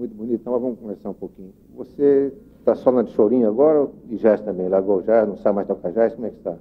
muito bonito, então vamos conversar um pouquinho. Você está só na de chorinho agora e jazz também? Largou o jazz, não sabe mais tocar jazz? Como é que está?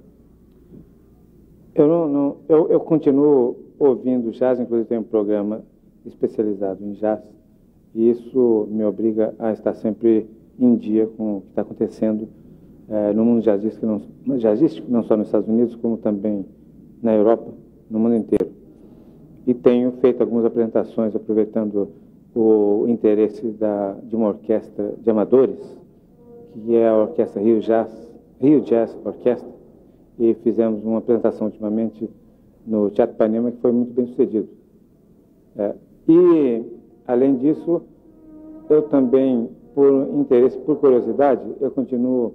Eu continuo ouvindo jazz, inclusive tem um programa especializado em jazz, e isso me obriga a estar sempre em dia com o que está acontecendo no mundo jazzístico, não só nos Estados Unidos, como também na Europa, no mundo inteiro. E tenho feito algumas apresentações aproveitando o interesse de uma orquestra de amadores, que é a orquestra Rio Jazz Orquestra, e fizemos uma apresentação ultimamente no Teatro Ipanema que foi muito bem sucedido. E, além disso, eu também, por interesse, por curiosidade, eu continuo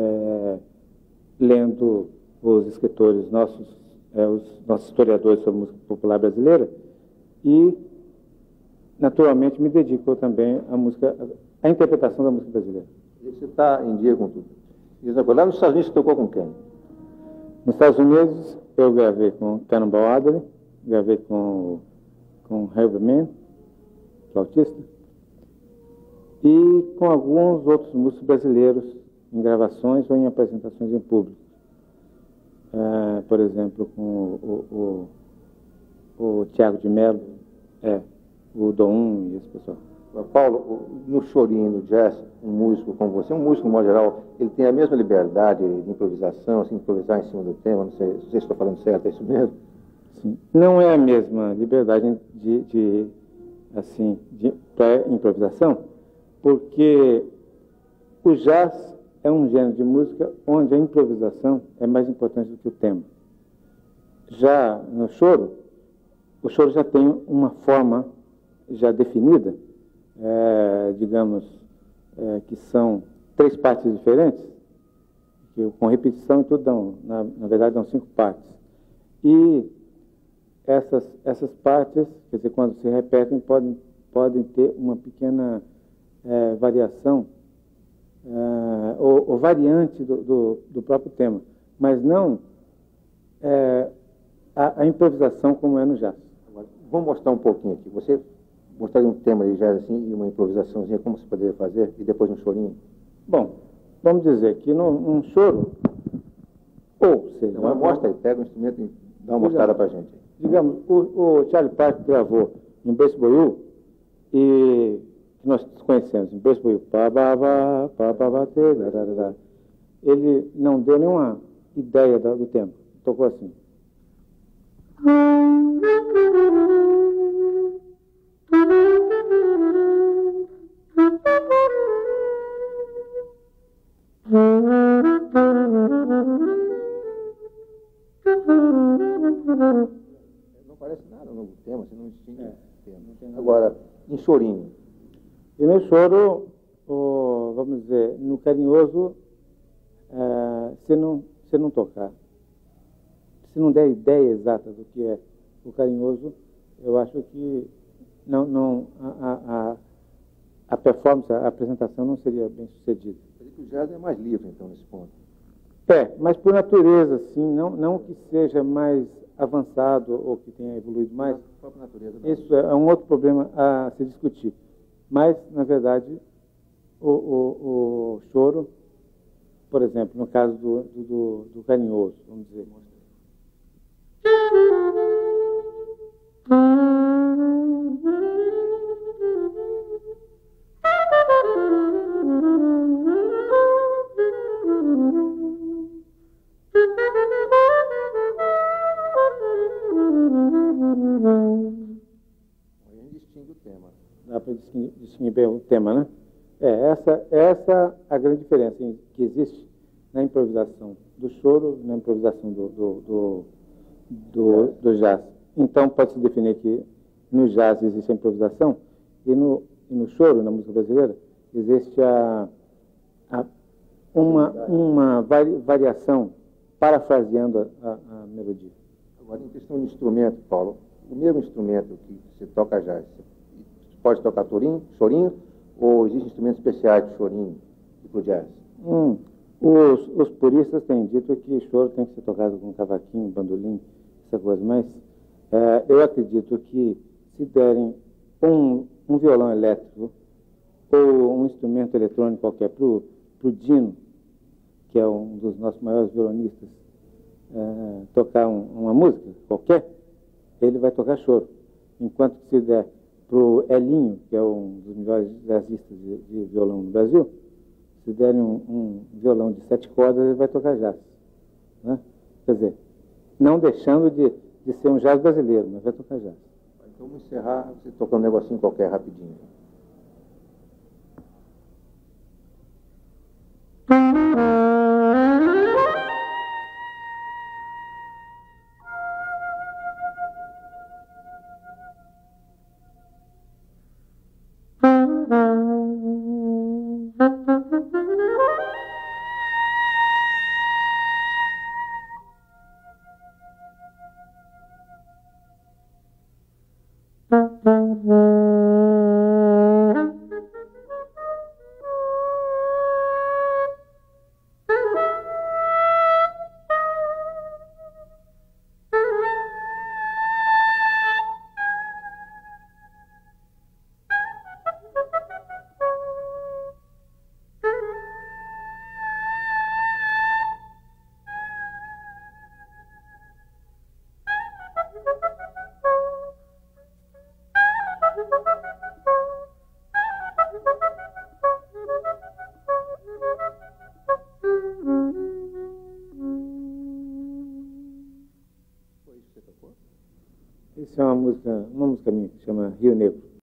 lendo os escritores nossos, os nossos historiadores sobre música popular brasileira, e, naturalmente, me dedico também à interpretação da música brasileira. E você está em dia com tudo. Lá nos Estados Unidos você tocou com quem? Nos Estados Unidos, eu gravei com Cannonball Adderley, gravei com Herbie Mann, flautista, e com alguns outros músicos brasileiros em gravações ou em apresentações em público. Por exemplo, com o Tiago de Mello, o Dom e esse pessoal. Paulo, no chorinho, no jazz, um músico como você, um músico, no modo geral, ele tem a mesma liberdade de improvisação, assim, improvisar em cima do tema, não sei se estou falando certo, é isso mesmo? Sim. Não é a mesma liberdade para improvisação, porque o jazz é um gênero de música onde a improvisação é mais importante do que o tema. Já no choro, o choro já tem uma forma já definida, que são 3 partes diferentes, que com repetição e tudo na verdade dão 5 partes. E essas partes, quer dizer, quando se repetem, podem ter uma pequena variação ou variante do próprio tema, mas não a improvisação como é no jazz. Agora, vamos mostrar um pouquinho aqui. Você mostraria um tema de jazz assim e uma improvisaçãozinha, como você poderia fazer, e depois um chorinho? Bom, vamos dizer que num choro, ou seja... Então, mostra aí, pega o instrumento e dá uma mostrada pra gente. Digamos, o Charlie Parker gravou em Berço Boiú, e que nós conhecemos, em Berço Boiú, ele não deu nenhuma ideia do tempo, tocou assim. Não parece nada no tema, você não distingue tema. Agora, em chorinho. E no choro, vamos dizer, no carinhoso, se não tocar, se não der a ideia exata do que é o carinhoso, eu acho que a performance, a apresentação não seria bem sucedida. O jazz é mais livre, então, nesse ponto. Mas por natureza, sim, não que seja mais avançado ou que tenha evoluído mais. Isso é um outro problema a se discutir. Mas, na verdade, o choro, por exemplo, no caso do carinhoso, vamos dizer. Dá para distinguir bem o tema, né? Essa a grande diferença que existe na improvisação do choro, na improvisação do jazz. Então, pode-se definir que no jazz existe a improvisação e no choro, na música brasileira, existe uma variação parafraseando a melodia. Agora, em questão de instrumento, Paulo, o mesmo instrumento que você toca jazz, você pode tocar chorinho, ou existem instrumentos especiais de chorinho e pro jazz? Os puristas têm dito que choro tem que ser tocado com cavaquinho, bandolim, essa coisa, mas eu acredito que se derem um violão elétrico ou um instrumento eletrônico qualquer para o Dino, que é um dos nossos maiores violonistas, tocar uma música qualquer, ele vai tocar choro. Enquanto que se der para o Elinho, que é um dos melhores jazzistas de violão no Brasil, se derem um violão de 7 cordas, ele vai tocar jazz. Né? Quer dizer, não deixando de ser um jazz brasileiro, mas vai tocar jazz. Então vamos encerrar você tocando um negocinho qualquer rapidinho. Isso é uma música minha, que chama Rio Negro.